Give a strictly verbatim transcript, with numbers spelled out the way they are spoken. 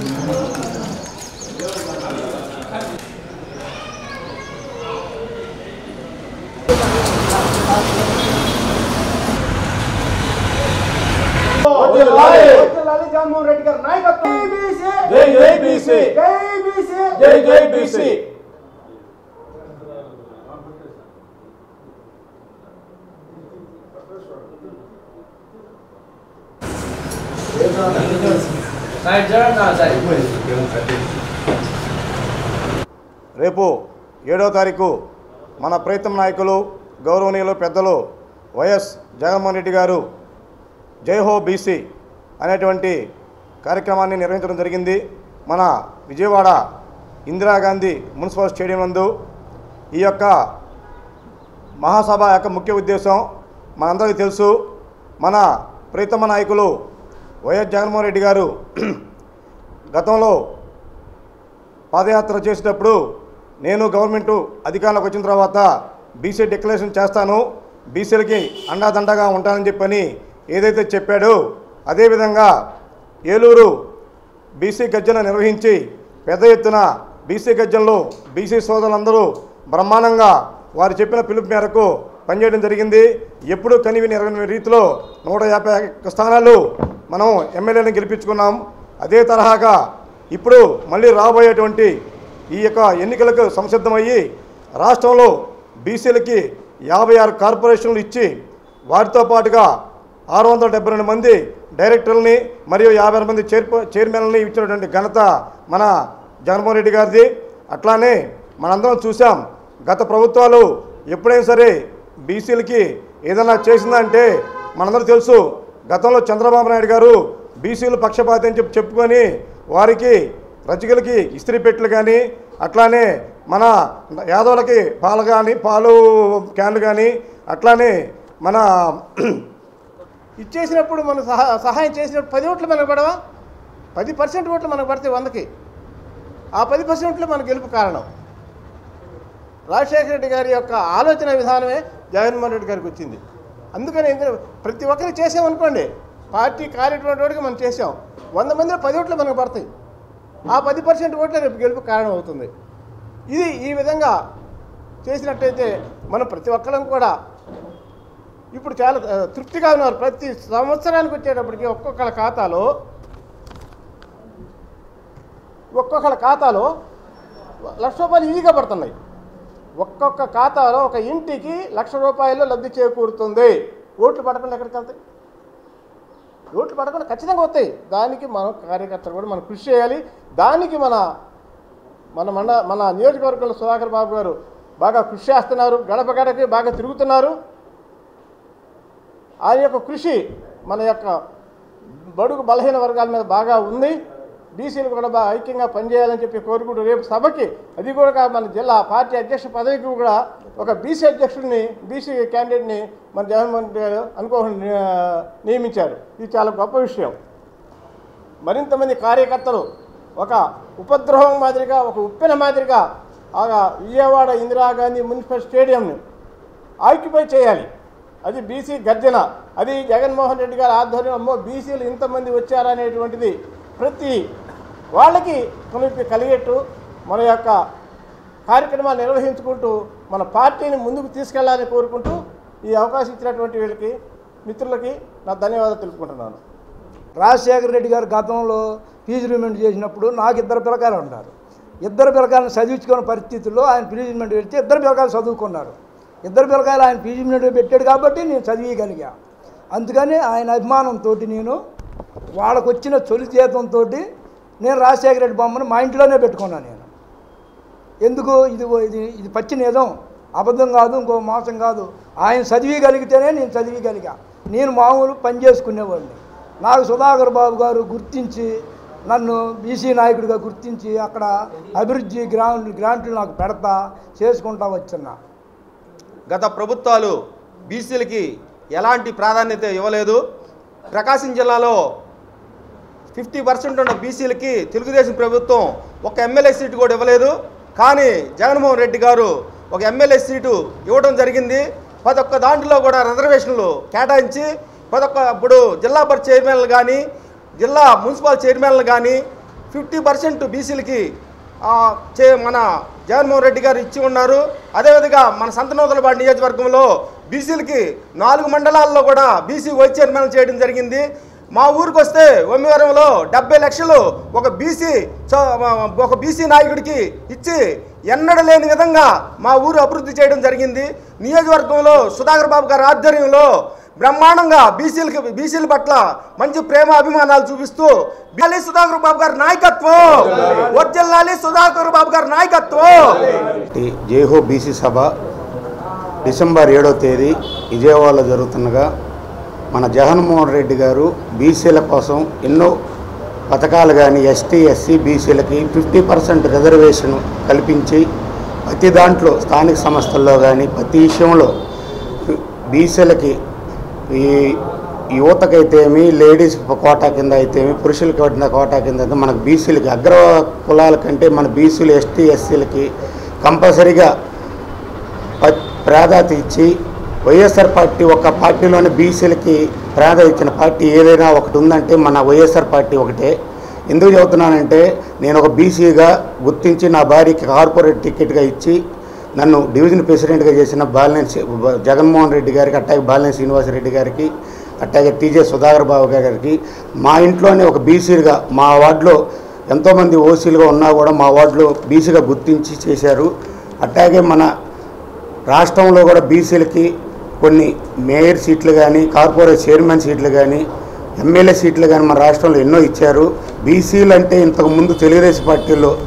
జగన్మోహన్ రెడ్డి గారి నాయకత్వం జై జై బీసీ జై బీసీ జై జై బీసీ రేపు ఏడో తారీఖు మన ప్రీతం నాయకులు గౌరవనీయులు పెద్దలు వైఎస్ జగన్మోహన్ రెడ్డి గారు జై హో బీసీ అనేటువంటి కార్యక్రమాన్ని నిర్వహించడం జరిగింది. మన విజయవాడ ఇందిరాగాంధీ మున్సిపల్ స్టేడియం నందు ఈ యొక్క మహాసభ యొక్క ముఖ్య ఉద్దేశం మనందరికీ తెలుసు. మన ప్రీతమ నాయకులు వైఎస్ జగన్మోహన్ రెడ్డి గారు గతంలో పాదయాత్ర చేసేటప్పుడు నేను గవర్నమెంట్ అధికారంలోకి వచ్చిన తర్వాత బీసీ డిక్లరేషన్ చేస్తాను, బీసీలకి అండాదండగా ఉంటానని చెప్పని ఏదైతే చెప్పాడో అదేవిధంగా ఏలూరు బీసీ గర్జన నిర్వహించి పెద్ద ఎత్తున బీసీ గర్జనలో బీసీ సోదరులందరూ బ్రహ్మాండంగా వారు చెప్పిన పిలుపు మేరకు పనిచేయడం జరిగింది. ఎప్పుడూ కనివి నిర్వహించిన రీతిలో నూట యాభై స్థానాలు మనం ఎమ్మెల్యేలను గెలిపించుకున్నాం. అదే తరహాగా ఇప్పుడు మళ్ళీ రాబోయేటువంటి ఈ యొక్క ఎన్నికలకు సంసిద్ధమయ్యి రాష్ట్రంలో బీసీలకి యాభై ఆరు కార్పొరేషన్లు ఇచ్చి వారితో పాటుగా ఆరు వందల డెబ్బై రెండు మంది డైరెక్టర్లని మరియు యాభై మంది చైర్ చైర్మన్లని ఇచ్చినటువంటి ఘనత మన జగన్మోహన్ రెడ్డి గారిది. అట్లానే మనందరం చూసాం, గత ప్రభుత్వాలు ఎప్పుడైనా సరే బీసీలకి ఏదైనా చేసిందంటే మనందరూ తెలుసు. గతంలో చంద్రబాబు నాయుడు గారు బీసీలు పక్షపాతం అని చెప్పి చెప్పుకొని వారికి రచకులకి ఇస్త్రీ పెట్టెలు కానీ అట్లానే మన యాదవులకి పాలు కానీ పాలు క్యాన్లు కానీ అట్లానే మన ఇచ్చేసినప్పుడు మనం సహా సహాయం చేసినప్పుడు పది ఓట్లు మనకు పడవా? పది పర్సెంట్ ఓట్లు మనకు పడితే వందకి ఆ పది పర్సెంట్లు మన గెలుపు కారణం. రాజశేఖర రెడ్డి గారి యొక్క ఆలోచన విధానమే జగన్మోహన్ రెడ్డి గారికి వచ్చింది. అందుకని ప్రతి ఒక్కరు చేసామనుకోండి, పార్టీ కాలేటువంటి వాడికి మనం చేసాం, వంద మందిలో పది ఓట్లు మనకు పడతాయి. ఆ పది పర్సెంట్ ఓట్లు రేపు గెలుపు కారణం అవుతుంది. ఇది ఈ విధంగా చేసినట్టయితే మనం ప్రతి ఒక్కరం కూడా ఇప్పుడు చాలా తృప్తిగా ఉన్నారు. ప్రతి సంవత్సరానికి వచ్చేటప్పటికి ఒక్కొక్కళ్ళ ఖాతాలో ఒక్కొక్కళ్ళ ఖాతాలో లక్ష రూపాయలు ఈజీగా పడుతున్నాయి. ఒక్కొక్క ఖాతాలో ఒక ఇంటికి లక్ష రూపాయలు లబ్ధి చేకూరుతుంది. ఓట్లు పడకుండా ఎక్కడికి వెళ్తాయి? ఓట్లు పడకుండా ఖచ్చితంగా వస్తాయి. దానికి మనం కార్యకర్తలు కూడా మనం కృషి చేయాలి. దానికి మన మన మన మన నియోజకవర్గంలో సుధాకర్ బాబు గారు బాగా కృషి చేస్తున్నారు, గడప గడపకి బాగా తిరుగుతున్నారు. ఆ యొక్క కృషి మన యొక్క బడుగు బలహీన వర్గాల మీద బాగా ఉంది. బీసీలు కూడా బాగా ఐక్యంగా పనిచేయాలని చెప్పి కోరుకుంటూ రేపు సభకి అది కూడా మన జిల్లా పార్టీ అధ్యక్ష పదవికి కూడా ఒక బీసీ అధ్యక్షుడిని బీసీ క్యాండిడేట్ని మన జగన్మోహన్ రెడ్డి గారు అనుకోకుండా నియమించారు. ఇది చాలా గొప్ప విషయం. మరింతమంది కార్యకర్తలు ఒక ఉపద్రవం మాదిరిగా ఒక ఉప్పెన మాదిరిగా ఆ విజయవాడ ఇందిరాగాంధీ మున్సిపల్ స్టేడియంని ఆక్యుపై చేయాలి. అది బీసీ గర్జన. అది జగన్మోహన్ రెడ్డి గారి ఆధ్వర్యం. అమ్మో బీసీలు ఇంతమంది వచ్చారనేటువంటిది ప్రతి వాళ్ళకి కొనుక్కి కలిగేట్టు మన యొక్క కార్యక్రమాలు నిర్వహించుకుంటూ మన పార్టీని ముందుకు తీసుకెళ్లాలని కోరుకుంటూ ఈ అవకాశం ఇచ్చినటువంటి వీళ్ళకి మిత్రులకి నా ధన్యవాదాలు తెలుపుకుంటున్నాను. రాజశేఖర రెడ్డి గారు గతంలో ఫీజు రిమెంట్ చేసినప్పుడు నాకు ఇద్దరు పిల్లకాయలు ఉంటారు. ఇద్దరు పిల్లకాయలను చదివించుకునే పరిస్థితుల్లో ఆయన ఫీజు రిమెంట్ పెడితే ఇద్దరు పిల్లకాయలు చదువుకున్నారు. ఇద్దరు పిల్లకాయలు ఆయన ఫీజు రిమెంట్ పెట్టాడు కాబట్టి నేను చదివగలిగా. అందుకని ఆయన అభిమానంతో నేను వాళ్ళకు వచ్చిన తొలి జీతంతో నేను రాజశేఖర రెడ్డి బొమ్మను మా ఇంట్లోనే పెట్టుకున్నాను. నేను ఎందుకు ఇది ఇది ఇది పచ్చి నిజం, అబద్ధం కాదు, ఇంకో మోసం కాదు. ఆయన చదివగలిగితేనే నేను చదివగలిగా. నేను మామూలు పని చేసుకునేవాడిని. నాకు సుధాకర్ బాబు గారు గుర్తించి నన్ను బీసీ నాయకుడిగా గుర్తించి అక్కడ అభివృద్ధి గ్రాంట్ గ్రాంట్లు నాకు పెడతా చేసుకుంటా వచ్చున్నా. గత ప్రభుత్వాలు బీసీలకి ఎలాంటి ప్రాధాన్యత ఇవ్వలేదు. ప్రకాశం జిల్లాలో ఫిఫ్టీ పర్సెంట్ ఉన్న బీసీలకి తెలుగుదేశం ప్రభుత్వం ఒక ఎమ్మెల్యే సీటు కూడా ఇవ్వలేదు. కానీ జగన్మోహన్ రెడ్డి గారు ఒక ఎమ్మెల్యే సీటు ఇవ్వడం జరిగింది. ప్రతి ఒక్క దాంట్లో కూడా రిజర్వేషన్లు కేటాయించి ప్రతి ఒక్క ఇప్పుడు జిల్లా పరిషత్ చైర్మన్లు కానీ జిల్లా మున్సిపల్ చైర్మన్లు కానీ ఫిఫ్టీ పర్సెంట్ బీసీలకి చే మన జగన్మోహన్ రెడ్డి గారు ఇచ్చి ఉన్నారు. అదేవిధంగా మన సంతనూతలపాడు నియోజకవర్గంలో బీసీలకి నాలుగు మండలాల్లో కూడా బీసీ వైస్ చైర్మన్ చేయడం జరిగింది. మా ఊరికి వస్తే ఒమ్మివరంలో డెబ్బై లక్షలు ఒక బీసీ ఒక బీసీ నాయకుడికి ఇచ్చి ఎన్నడ లేని విధంగా మా ఊరు అభివృద్ధి చేయడం జరిగింది. నియోజకవర్గంలో సుధాకర్ బాబు గారి ఆధ్వర్యంలో బ్రహ్మాండంగా బీసీలకి బీసీల పట్ల మంచి ప్రేమ అభిమానాలు చూపిస్తూ సుధాకర్ బాబు గారి నాయకత్వం, వర్ధిల్లాలి సుధాకర్ బాబు గారి నాయకత్వం. జైహో బీసీ సభ డిసెంబర్ ఏడో తేదీ విజయవాడలో జరుగుతుండగా మన జగన్మోహన్ రెడ్డి గారు బీసీల కోసం ఎన్నో పథకాలు కానీ ఎస్టీ ఎస్సీ బీసీలకి ఫిఫ్టీ పర్సెంట్ రిజర్వేషన్ కల్పించి ప్రతి దాంట్లో స్థానిక సంస్థల్లో కానీ ప్రతి విషయంలో బీసీలకి ఈ యువతకైతేమి లేడీస్ కోటా కింద అయితేమి పురుషులకి పట్టిన కోటా కింద అయితే మనకు బీసీలకి అగ్ర కులాల కంటే మన బీసీలు ఎస్టీ ఎస్సీలకి కంపల్సరీగా ప్రాధాన్యత ఇచ్చి వైఎస్ఆర్ పార్టీ ఒక పార్టీలోని బీసీలకి ప్రాధాన్యత ఇచ్చిన పార్టీ ఏదైనా ఒకటి ఉందంటే మన వైఎస్ఆర్ పార్టీ ఒకటే. ఎందుకు చెబుతున్నానంటే నేను ఒక బీసీగా గుర్తించి నా భార్యకి కార్పొరేట్ టికెట్గా ఇచ్చి నన్ను డివిజన్ ప్రెసిడెంట్గా చేసిన బాలినేని జగన్మోహన్ రెడ్డి గారికి, అట్టాగే బాలినేని శ్రీనివాసరెడ్డి గారికి, అట్టాగే టీజే సుధాకర్ బాబు గారికి మా ఇంట్లోనే ఒక బీసీగా మా వార్డులో ఎంతోమంది ఓసీలుగా ఉన్నా కూడా మా వార్డులో బీసీగా గుర్తించి చేశారు. అట్టాగే మన రాష్ట్రంలో కూడా బీసీలకి కొన్ని మేయర్ సీట్లు కానీ కార్పొరేట్ చైర్మన్ సీట్లు కానీ ఎమ్మెల్యే సీట్లు కానీ మన రాష్ట్రంలో ఎన్నో ఇచ్చారు. బీసీలు అంటే ఇంతకుముందు తెలుగుదేశం పార్టీలో